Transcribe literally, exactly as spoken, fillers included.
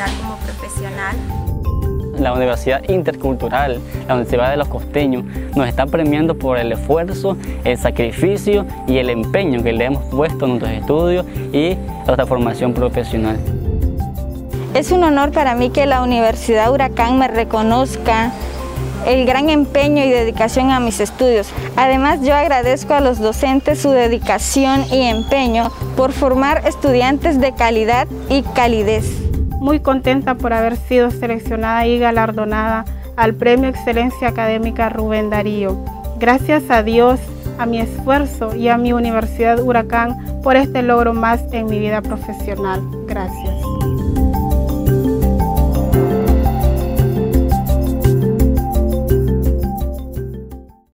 mejorar como profesional. La Universidad Intercultural, la Universidad de los Costeños, nos está premiando por el esfuerzo, el sacrificio y el empeño que le hemos puesto a nuestros estudios y a nuestra formación profesional. Es un honor para mí que la Universidad Huracán me reconozca el gran empeño y dedicación a mis estudios. Además, yo agradezco a los docentes su dedicación y empeño por formar estudiantes de calidad y calidez. Muy contenta por haber sido seleccionada y galardonada al Premio Excelencia Académica Rubén Darío. Gracias a Dios, a mi esfuerzo y a mi Universidad Huracán por este logro más en mi vida profesional. Gracias.